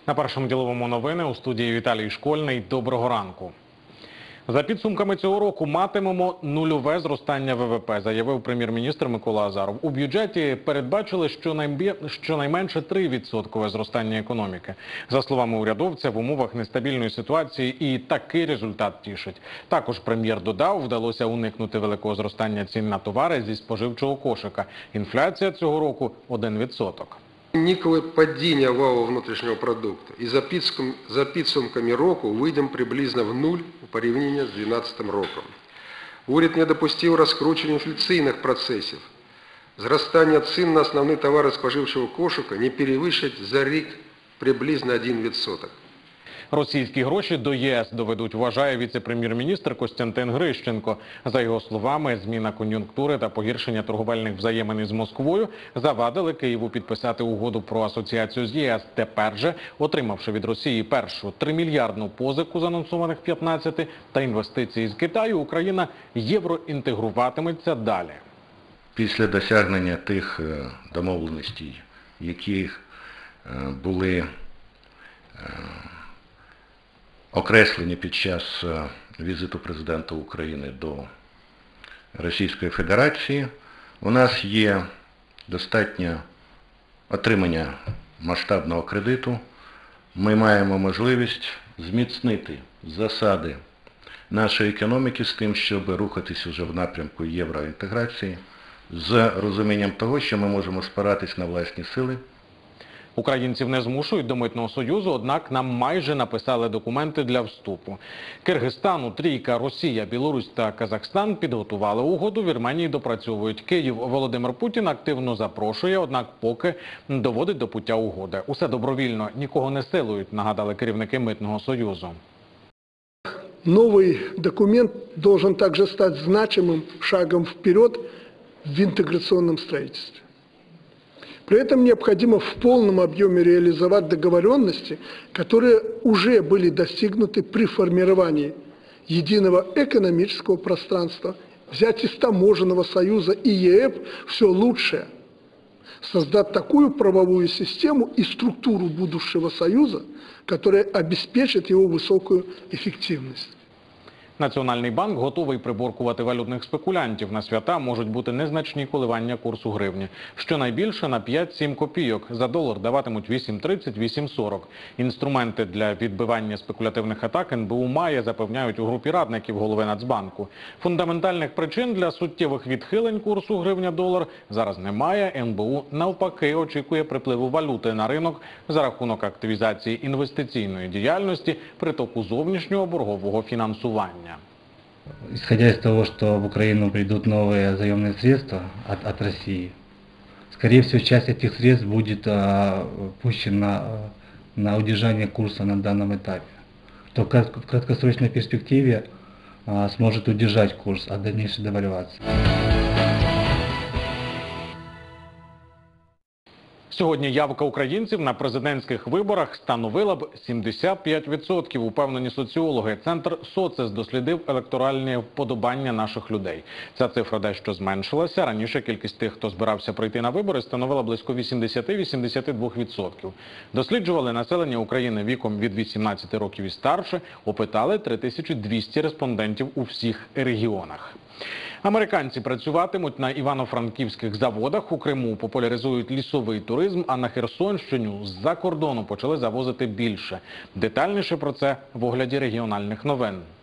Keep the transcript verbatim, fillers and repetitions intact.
На першому діловому новини у студії Віталій Школьний. Доброго ранку. За підсумками цього року матимемо нульове зростання ВВП, заявив прем'єр-міністр Микола Азаров. У бюджеті передбачили щонайменше три відсотки зростання економіки. За словами урядовця, в умовах нестабільної ситуації і такий результат тішить. Також прем'єр додав, вдалося уникнути великого зростання цін на товари зі споживчого кошика. Інфляція цього року – один відсоток. Нікове падіння валового внутрішнього продукту. І за, підсум, за підсумками року вийдемо приблизно в нуль у порівнянні з дві тисячі дванадцятим роком. Уряд не допустив розкручення інфляційних процесів. Зростання цін на основні товари споживчого кошика не перевищить за рік приблизно один відсоток. Російські гроші до ЄС доведуть, вважає віце-прем'єр-міністр Костянтин Грищенко. За його словами, зміна кон'юнктури та погіршення торговельних взаємин із Москвою завадили Києву підписати угоду про асоціацію з ЄС. Тепер же, отримавши від Росії першу тримільярдну позику з анонсованих п'ятнадцяти та інвестиції з Китаю, Україна євроінтегруватиметься далі. Після досягнення тих домовленостей, які були окреслені під час візиту президента України до Російської Федерації, у нас є достатньо отримання масштабного кредиту. Ми маємо можливість зміцнити засади нашої економіки з тим, щоб рухатись уже в напрямку євроінтеграції, з розумінням того, що ми можемо спиратись на власні сили. Українців не змушують до Митного союзу, однак нам майже написали документи для вступу. Киргизстан, Трійка, Росія, Білорусь та Казахстан підготували угоду, Вірменії допрацьовують. Київ Володимир Путін активно запрошує, однак поки доводить до пуття угоди. Усе добровільно, нікого не силують, нагадали керівники Митного союзу. Новый документ должен также стать значимым шагом вперед в интеграционном строительстве. При этом необходимо в полном объеме реализовать договоренности, которые уже были достигнуты при формировании единого экономического пространства, взять из таможенного союза и ЕЭП все лучшее, создать такую правовую систему и структуру будущего союза, которая обеспечит его высокую эффективность. Національний банк готовий приборкувати валютних спекулянтів. На свята можуть бути незначні коливання курсу гривні. Щонайбільше на п'ять-сім копійок. За долар даватимуть вісім тридцять - вісім сорок. Інструменти для відбивання спекулятивних атак ен бе у має, запевняють у групі радників голови Нацбанку. Фундаментальних причин для суттєвих відхилень курсу гривня-долар зараз немає. ен бе у навпаки очікує припливу валюти на ринок за рахунок активізації інвестиційної діяльності, притоку зовнішнього боргового фінансування. Исходя из того, что в Украину придут новые заемные средства от, от России, скорее всего, часть этих средств будет а, пущена на удержание курса на данном этапе, что в краткосрочной перспективе а, сможет удержать курс от дальнейшей девальвации. Сьогодні явка українців на президентських виборах становила б сімдесят п'ять відсотків, упевнені соціологи. Центр «Соцес» дослідив електоральні вподобання наших людей. Ця цифра дещо зменшилася. Раніше кількість тих, хто збирався прийти на вибори, становила близько вісімдесят - вісімдесят два відсотки. Досліджували населення України віком від вісімнадцяти років і старше, опитали три тисячі двісті респондентів у всіх регіонах. Американці працюватимуть на івано-франківських заводах, у Криму популяризують лісовий туризм, а на Херсонщину з-за кордону почали завозити більше. Детальніше про це в огляді регіональних новин.